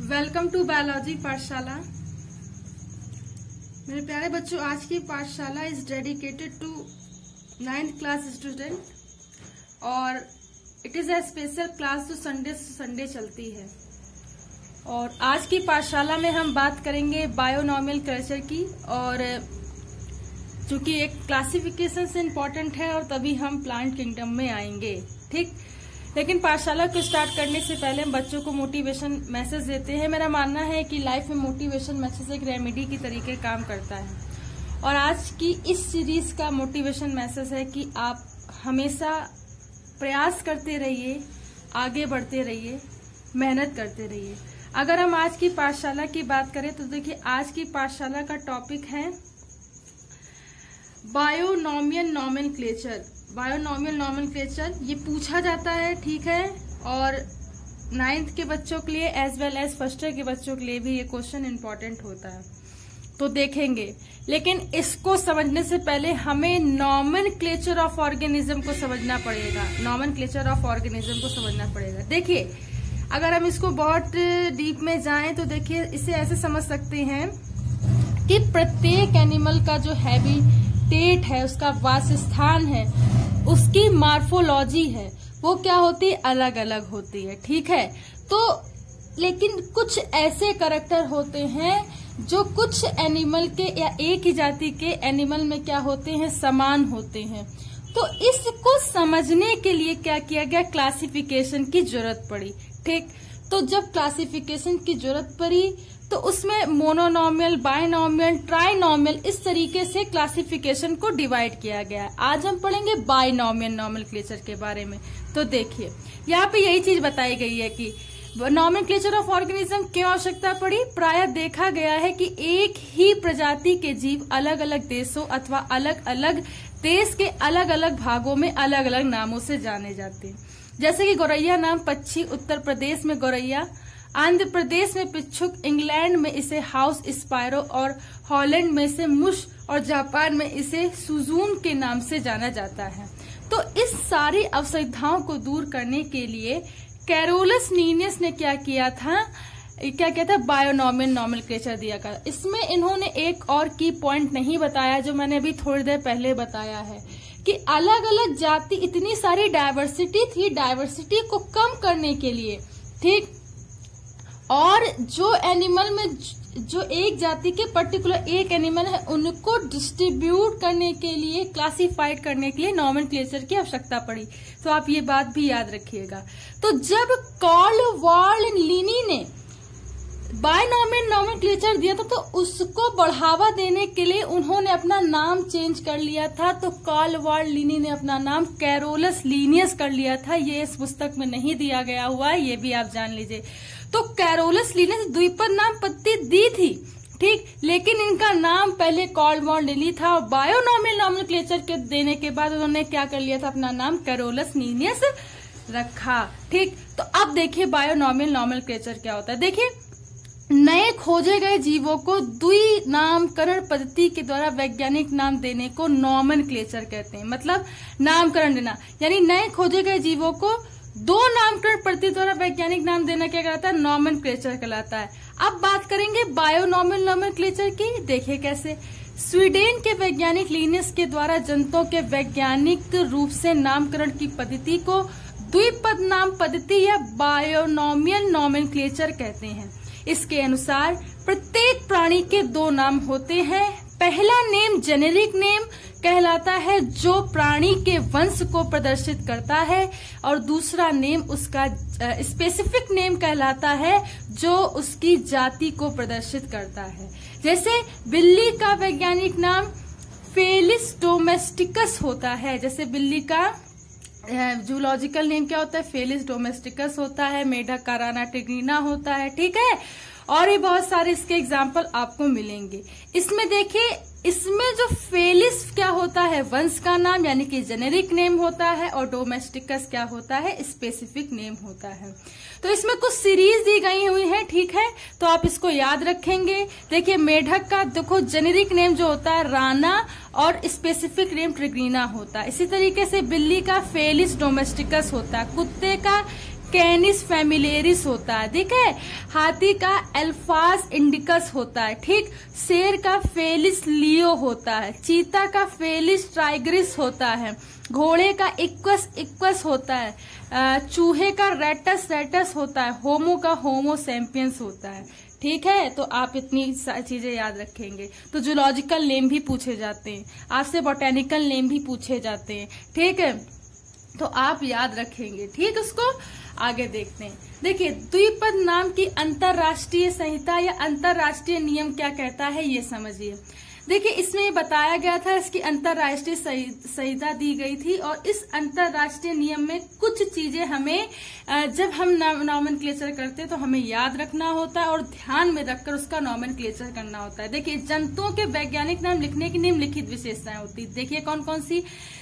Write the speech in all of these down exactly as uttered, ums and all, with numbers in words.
Welcome to biology पाठशाला। मेरे प्यारे बच्चों, आज की पाठशाला is dedicated to ninth class student और it is a special class जो संडे संडे चलती है। और आज की पाठशाला में हम बात करेंगे बायोनॉमियल कल्चर की, और चूंकि एक क्लासिफिकेशन से इम्पोर्टेंट है और तभी हम प्लांट किंगडम में आएंगे। ठीक, लेकिन पाठशाला को स्टार्ट करने से पहले हम बच्चों को मोटिवेशन मैसेज देते हैं। मेरा मानना है कि लाइफ में मोटिवेशन मैसेज एक रेमेडी की तरीके काम करता है, और आज की इस सीरीज का मोटिवेशन मैसेज है कि आप हमेशा प्रयास करते रहिए, आगे बढ़ते रहिए, मेहनत करते रहिए। अगर हम आज की पाठशाला की बात करें तो देखिए, आज की पाठशाला का टॉपिक है बायोनॉमियल नॉमेनक्लेचर। बायोनॉमियल नॉमेनक्लेचर ये पूछा जाता है, ठीक है, और नाइन्थ के बच्चों के लिए as well as first year के बच्चों के लिए भी ये क्वेश्चन इम्पोर्टेंट होता है, तो देखेंगे। लेकिन इसको समझने से पहले हमें नॉमेनक्लेचर ऑफ ऑर्गेनिज्म को समझना पड़ेगा। नॉमेनक्लेचर ऑफ ऑर्गेनिज्म को समझना पड़ेगा। देखिए, अगर हम इसको बहुत डीप में जाएं तो देखिए, इसे ऐसे समझ सकते हैं कि प्रत्येक एनिमल का जो हैबिटेट है, उसका वासस्थान है, उसकी मार्फोलॉजी है, वो क्या होती है, अलग अलग होती है। ठीक है, तो लेकिन कुछ ऐसे करैक्टर होते हैं जो कुछ एनिमल के या एक ही जाति के एनिमल में क्या होते हैं, समान होते हैं। तो इसको समझने के लिए क्या किया गया, क्लासिफिकेशन की जरूरत पड़ी। ठीक, तो जब क्लासिफिकेशन की जरूरत पड़ी तो उसमें मोनोनॉमियल, बाइनॉमियल, ट्राइनॉमियल, इस तरीके से क्लासिफिकेशन को डिवाइड किया गया है। आज हम पढ़ेंगे बाइनॉमियल नॉमेनक्लेचर के बारे में। तो देखिए, यहाँ पे यही चीज बताई गई है कि नॉमेनक्लेचर ऑफ ऑर्गेनिज्म क्यों आवश्यकता पड़ी। प्रायः देखा गया है कि एक ही प्रजाति के जीव अलग अलग देशों अथवा अलग अलग देश के अलग अलग भागों में अलग अलग नामों से जाने जाते हैं। जैसे कि गौरैया नाम पक्षी, उत्तर प्रदेश में गौरैया, आंध्र प्रदेश में पिच्छुक, इंग्लैंड में इसे हाउस स्पायरो और हॉलैंड में इसे मुश और जापान में इसे सुजून के नाम से जाना जाता है। तो इस सारी असुविधाओं को दूर करने के लिए कैरोलस लीनियस ने क्या किया था, क्या किया था, बायोनॉमियल नॉमेनक्लेचर दिया था। इसमें इन्होंने एक और की पॉइंट नहीं बताया जो मैंने अभी थोड़ी देर पहले बताया है कि अलग अलग जाति, इतनी सारी डायवर्सिटी थी, डायवर्सिटी को कम करने के लिए, ठीक, और जो एनिमल में जो एक जाति के पर्टिकुलर एक एनिमल है उनको डिस्ट्रीब्यूट करने के लिए, क्लासिफाइड करने के लिए नॉमेनक्लेचर की आवश्यकता पड़ी। तो आप ये बात भी याद रखिएगा। तो जब कार्ल वार्ल लिनी ने बायनॉमियल नॉमेनक्लेचर दिया था तो उसको बढ़ावा देने के लिए उन्होंने अपना नाम चेंज कर लिया था। तो कार्ल वार्ल लिनी ने अपना नाम कैरोलस लीनियस कर लिया था। ये इस पुस्तक में नहीं दिया गया हुआ है, ये भी आप जान लीजिए। तो कैरोलस लीनियस द्विपद नाम पत्ती दी थी, ठीक, लेकिन इनका नाम पहले कार्ल वार्ल लिनी था, और बायोनॉमियल नॉमेनक्लेचर के देने के बाद उन्होंने क्या कर लिया था, अपना नाम कैरोलस लीनियस रखा। ठीक, तो अब देखिए बायोनॉमियल नॉमेनक्लेचर क्या होता है। देखिए, नए खोजे गए जीवों को द्विनामकरण पद्धति के द्वारा वैज्ञानिक नाम देने को नॉमेनक्लेचर कहते हैं। मतलब नामकरण देना, यानी नए खोजे गए जीवों को दो नामकरण पद्धति द्वारा वैज्ञानिक नाम देना क्या कहलाता है, नॉमेनक्लेचर कहलाता है। अब बात करेंगे बायोनॉमियल नॉमेनक्लेचर की। देखिए कैसे, स्वीडन के वैज्ञानिक लीनियस के द्वारा जंतुओं के वैज्ञानिक रूप से नामकरण की पद्धति को द्विपद नाम पद्धति या बायोनॉमियल नॉमेनक्लेचर कहते हैं। इसके अनुसार प्रत्येक प्राणी के दो नाम होते हैं। पहला नेम जेनेरिक नेम कहलाता है जो प्राणी के वंश को प्रदर्शित करता है, और दूसरा नेम उसका स्पेसिफिक नेम कहलाता है जो उसकी जाति को प्रदर्शित करता है। जैसे बिल्ली का वैज्ञानिक नाम फेलिस डोमेस्टिकस होता है। जैसे बिल्ली का जूलॉजिकल नेम क्या होता है, फेलिस डोमेस्टिकस होता है। मेढक का राना टिग्रीना होता है, ठीक है, और भी बहुत सारे इसके एग्जाम्पल आपको मिलेंगे। इसमें देखिए, इसमें जो फेलिस क्या होता है, वंश का नाम यानी कि जेनेरिक नेम होता है, और डोमेस्टिकस क्या होता है, स्पेसिफिक नेम होता है। तो इसमें कुछ सीरीज दी गई हुई है, ठीक है, तो आप इसको याद रखेंगे। देखिए, मेढक का देखो जेनेरिक नेम जो होता है राना, और स्पेसिफिक नेम ट्रिग्रीना होता है। इसी तरीके से बिल्ली का फेलिस डोमेस्टिकस होता है, कुत्ते का कैनिस फैमिलियरिस होता है, ठीक है। हाथी का एल्फास इंडिकस होता है, ठीक। शेर का फेलिस लियो होता है, चीता का फेलिस ट्राइग्रिस होता है, घोड़े का इक्वस इक्वस होता है, चूहे का रेटस रेटस होता है, होमो का होमो सैम्पियंस होता है, ठीक है। तो आप इतनी चीजें याद रखेंगे। तो जूलॉजिकल नेम भी पूछे जाते हैं आपसे, बॉटेनिकल नेम भी पूछे जाते हैं, ठीक है। तो आप याद रखेंगे, ठीक। उसको आगे देखते हैं। देखिए, द्विपद नाम की अंतरराष्ट्रीय संहिता या अंतरराष्ट्रीय नियम क्या कहता है, ये समझिए। देखिए, इसमें बताया गया था, इसकी अंतरराष्ट्रीय संहिता दी गई थी और इस अंतरराष्ट्रीय नियम में कुछ चीजें हमें जब हम नॉमेनक्लेचर करते हैं तो हमें याद रखना होता है और ध्यान में रखकर उसका नॉमेनक्लेचर करना होता है। देखिए, जंतुओं के वैज्ञानिक नाम लिखने की निम्नलिखित विशेषताएं होती है। देखिए कौन कौन सी।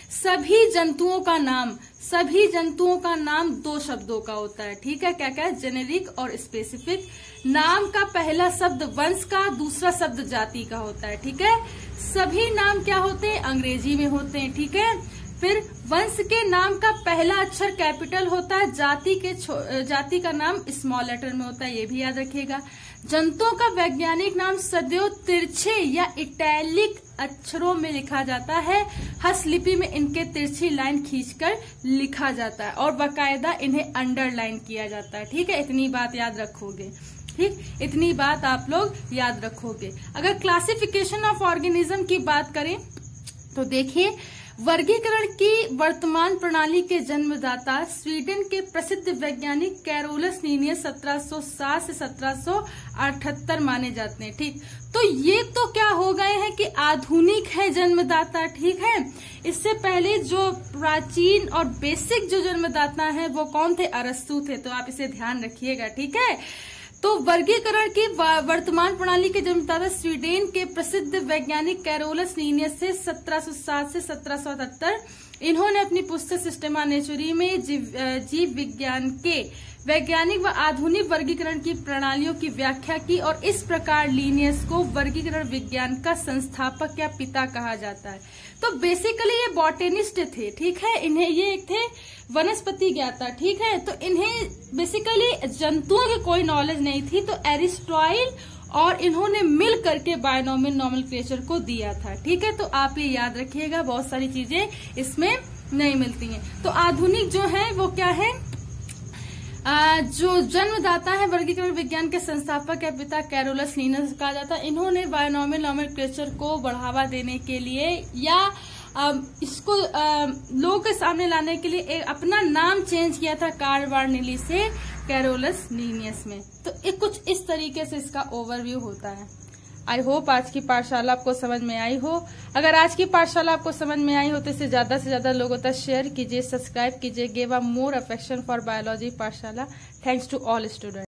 सभी जंतुओं का नाम सभी जंतुओं का नाम दो शब्दों का होता है, ठीक है। क्या क्या, जेनेरिक और स्पेसिफिक। नाम का पहला शब्द वंश का, दूसरा शब्द जाति का होता है, ठीक है। सभी नाम क्या होते हैं, अंग्रेजी में होते हैं, ठीक है। फिर वंश के नाम का पहला अक्षर कैपिटल होता है, जाति के जाति का नाम स्मॉल लेटर में होता है, ये भी याद रखिएगा। जंतुओं का वैज्ञानिक नाम सदैव तिरछे या इटैलिक अक्षरों में लिखा जाता है। हस्तलिपि में इनके तिरछी लाइन खींचकर लिखा जाता है और बाकायदा इन्हें अंडरलाइन किया जाता है, ठीक है। इतनी बात याद रखोगे, ठीक। इतनी बात आप लोग याद रखोगे। अगर क्लासिफिकेशन ऑफ ऑर्गेनिज्म की बात करें तो देखिए, वर्गीकरण की वर्तमान प्रणाली के जन्मदाता स्वीडन के प्रसिद्ध वैज्ञानिक कैरोलस लीनियस सत्रह सौ सात से सत्रह सौ अठहत्तर माने जाते हैं, ठीक। तो ये तो क्या हो गए हैं कि आधुनिक है जन्मदाता, ठीक है। इससे पहले जो प्राचीन और बेसिक जो जन्मदाता है वो कौन थे, अरस्तु थे। तो आप इसे ध्यान रखिएगा, ठीक है। तो वर्गीकरण की वर्तमान प्रणाली के जन्मदाता स्वीडन के प्रसिद्ध वैज्ञानिक कैरोलस लीनियस से सत्रह सौ सात से सत्रह सौ अठहत्तर। इन्होंने अपनी पुस्तक सिस्टेमा नेचुरी में जीव, जीव विज्ञान के वैज्ञानिक व आधुनिक वर्गीकरण की प्रणालियों की व्याख्या की और इस प्रकार लीनियस को वर्गीकरण विज्ञान का संस्थापक या पिता कहा जाता है। तो बेसिकली ये बॉटेनिस्ट थे, ठीक है। इन्हें ये एक थे वनस्पति ज्ञाता, ठीक है। तो इन्हें बेसिकली जंतुओं की कोई नॉलेज नहीं थी, तो एरिस्टॉटल और इन्होंने मिल करके बायनॉमियल नॉमेनक्लेचर को दिया था, ठीक है। तो आप ये याद रखिएगा, बहुत सारी चीजें इसमें नहीं मिलती हैं। तो आधुनिक जो है वो क्या है, आ, जो जन्मदाता है वर्गीकरण विज्ञान के संस्थापक या पिता कैरोलस लीनियस कहा जाता है। इन्होंने बायनॉमियल नॉमेनक्लेचर को बढ़ावा देने के लिए या आ, इसको लोगों के सामने लाने के लिए एक अपना नाम चेंज किया था कार्ल बार्नेली से कैरोलस लीनियस में। तो एक कुछ इस तरीके से इसका ओवरव्यू होता है। आई होप आज की पाठशाला आपको समझ में आई हो। अगर आज की पाठशाला आपको समझ में आई हो तो इसे ज्यादा से ज्यादा लोगों तक शेयर कीजिए, सब्सक्राइब कीजिए। Give a more affection for biology pathshala. Thanks to all student.